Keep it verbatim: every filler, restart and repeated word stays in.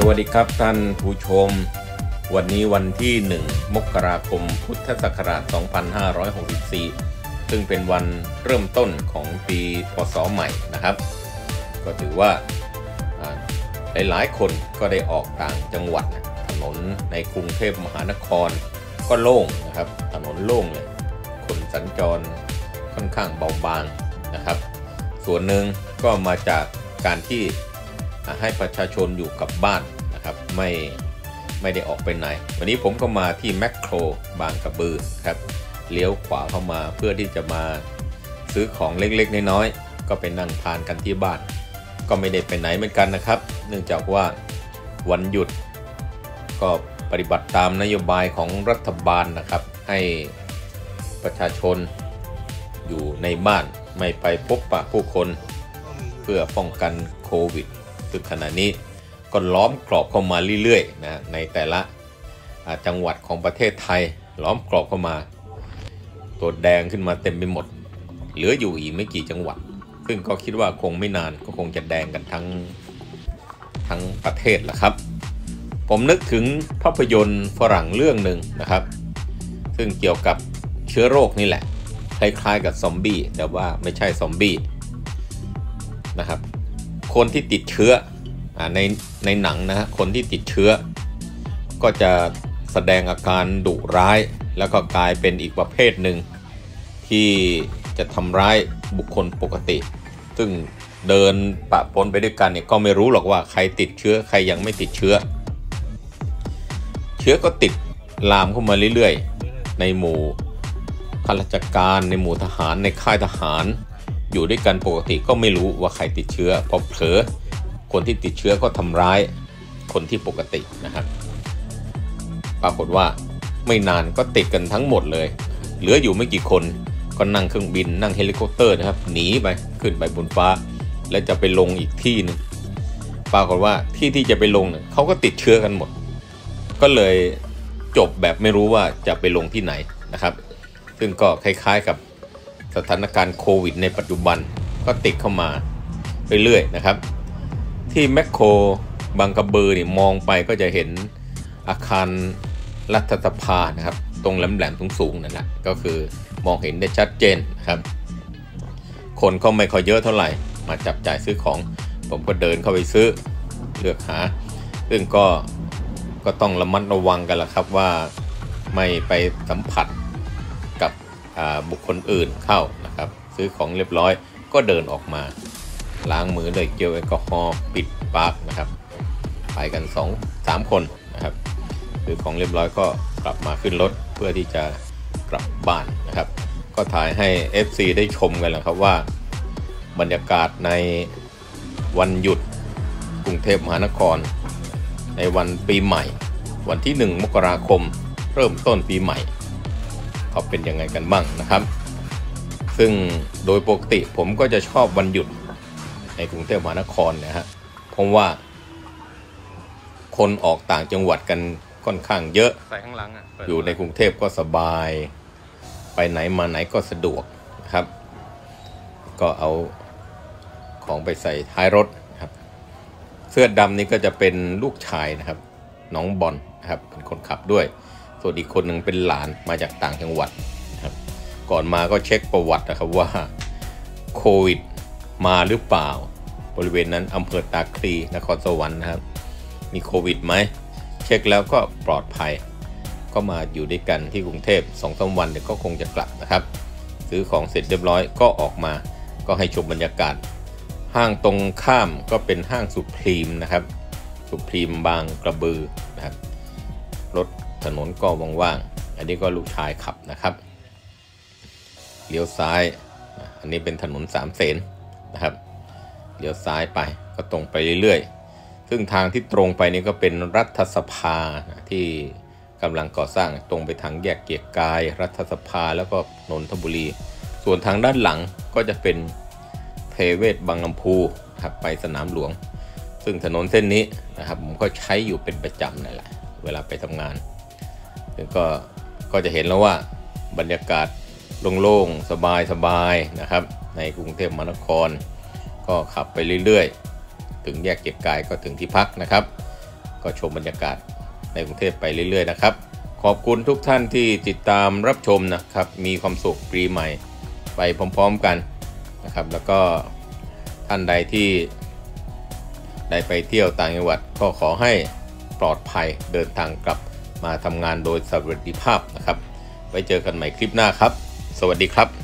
วัสดีครับท่านผู้ชมวันนี้วันที่หนึ่งมกราคมพุทธศักราชสองพันห้าร้อยหกสิบสี่ซึ่งเป็นวันเริ่มต้นของปีพ.ศ.ใหม่นะครับก็ถือว่าหลายๆคนก็ได้ออกต่างจังหวัดถนนในกรุงเทพมหานครก็โล่งนะครับถนนโล่งเลยคนสัญจรค่อนข้างเบาบางนะครับส่วนหนึ่งก็มาจากการที่ให้ประชาชนอยู่กับบ้านนะครับไม่ไม่ได้ออกไปไหนวันนี้ผมก็มาที่แมคโครบางกระบือครับเลี้ยวขวาเข้ามาเพื่อที่จะมาซื้อของเล็กๆน้อยๆก็ไปนั่งทานกันที่บ้านก็ไม่ได้ไปไหนเหมือนกันนะครับเนื่องจากว่าวันหยุดก็ปฏิบัติตามนโยบายของรัฐบาลนะครับให้ประชาชนอยู่ในบ้านไม่ไปพบปะผู้คนเพื่อป้องกันโควิดซึ่งขณะนี้ก็ล้อมกรอบเข้ามาเรื่อยๆนะในแต่ละจังหวัดของประเทศไทยล้อมกรอบเข้ามาตัวแดงขึ้นมาเต็มไปหมดเหลืออยู่อีกไม่กี่จังหวัดซึ่งก็คิดว่าคงไม่นานก็คงจะแดงกันทั้งทั้งประเทศแหละครับผมนึกถึงภาพยนตร์ฝรั่งเรื่องหนึ่งนะครับซึ่งเกี่ยวกับเชื้อโรคนี่แหละคล้ายๆกับซอมบี้แต่ว่าไม่ใช่ซอมบี้นะครับคนที่ติดเชื้อในในหนังนะฮะคนที่ติดเชื้อก็จะแสดงอาการดุร้ายแล้วก็กลายเป็นอีกประเภทหนึ่งที่จะทำร้ายบุคคลปกติซึ่งเดินปะปนไปด้วยกันเนี่ยก็ไม่รู้หรอกว่าใครติดเชื้อใครยังไม่ติดเชื้อเชื้อก็ติดลามเข้ามาเรื่อยๆในหมู่ข้าราชการในหมู่ทหารในค่ายทหารอยู่ด้วยกันปกติก็ไม่รู้ว่าใครติดเชื้อพอเผลอคนที่ติดเชื้อก็ทำร้ายคนที่ปกตินะครับปรากฏว่าไม่นานก็ติดกันทั้งหมดเลยเหลืออยู่ไม่กี่คนก็นั่งเครื่องบินนั่งเฮลิคอปเตอร์นะครับหนีไปขึ้นไปบนฟ้าแล้วจะไปลงอีกที่นึงปรากฏว่าที่ที่จะไปลงเนี่ยเขาก็ติดเชื้อกันหมดก็เลยจบแบบไม่รู้ว่าจะไปลงที่ไหนนะครับซึ่งก็คล้ายๆกับสถานการณ์โควิดในปัจจุบันก็ติดเข้ามาเรื่อยๆนะครับที่แมคโครบางกระบือนี่มองไปก็จะเห็นอาคารรัฐสภานะครับตรงแหลมๆสูงๆนั่นแหละก็คือมองเห็นได้ชัดเจนนะครับคนก็ไม่ค่อยเยอะเท่าไหร่มาจับจ่ายซื้อของผมก็เดินเข้าไปซื้อเลือกหาซึ่งก็ก็ต้องระมัดระวังกันละครับว่าไม่ไปสัมผัสกับบุคคลอื่นเข้านะครับซื้อของเรียบร้อยก็เดินออกมาล้างมือด้วยเจลแอลกอฮอล์ปิดปากนะครับไปกัน สองถึงสาม คนนะครับซื้อของเรียบร้อยก็กลับมาขึ้นรถเพื่อที่จะกลับบ้านนะครับก็ถ่ายให้ เอฟ ซี ได้ชมกันแล้วครับว่าบรรยากาศในวันหยุดกรุงเทพมหานครในวันปีใหม่วันที่หนึ่งมกราคมเริ่มต้นปีใหม่เขาเป็นยังไงกันบ้างนะครับซึ่งโดยปกติผมก็จะชอบวันหยุดในกรุงเทพมหานครนะฮะเพราะว่าคนออกต่างจังหวัดกันค่อนข้างเยอะใส่ข้างหลังอ่ะอยู่ในกรุงเทพก็สบายไปไหนมาไหนก็สะดวกนะครับก็เอาของไปใส่ท้ายรถครับเสื้อดำนี่ก็จะเป็นลูกชายนะครับน้องบอลนะครับเป็นคนขับด้วยส่วนอีกคนหนึ่งเป็นหลานมาจากต่างจังหวัดครับก่อนมาก็เช็คประวัตินะครับว่าโควิดมาหรือเปล่าบริเวณนั้นอำเภอตาคลีนครสวรรค์นะครับมีโควิดไหมเช็คแล้วก็ปลอดภัยก็มาอยู่ด้วยกันที่กรุงเทพ สองถึงสาม วันเดี๋ยวก็คงจะกลับนะครับซื้อของเสร็จเรียบร้อยก็ออกมาก็ให้ชมบรรยากาศห้างตรงข้ามก็เป็นห้างสุพรีมนะครับสุพรีมบางกระบือนะครับรถถนนก็ว่างๆอันนี้ก็ลูกชายขับนะครับเลี้ยวซ้ายอันนี้เป็นถนนสามเสนนะครับเลี้ยวซ้ายไปก็ตรงไปเรื่อยๆซึ่งทางที่ตรงไปนี่ก็เป็นรัฐสภาที่กำลังก่อสร้างตรงไปทางแยกเกียรติกายรัฐสภาแล้วก็นนทบุรีส่วนทางด้านหลังก็จะเป็นเทเวศบางลำพูครับไปสนามหลวงซึ่งถนนเส้นนี้นะครับผมก็ใช้อยู่เป็นประจำนั่นแหละเวลาไปทำงานซึ่งก็ก็จะเห็นแล้วว่าบรรยากาศโล่งๆสบายๆนะครับในกรุงเทพมหานครก็ขับไปเรื่อยๆถึงแยกเกียรติกายก็ถึงที่พักนะครับก็ชมบรรยากาศในกรุงเทพไปเรื่อยๆนะครับขอบคุณทุกท่านที่ติดตามรับชมนะครับมีความสุขปีใหม่ไปพร้อมๆกันนะครับแล้วก็ท่านใดที่ได้ไปเที่ยวต่างจังหวัดก็ขอให้ปลอดภัยเดินทางกลับมาทำงานโดยสวัสดิภาพนะครับไว้เจอกันใหม่คลิปหน้าครับสวัสดีครับ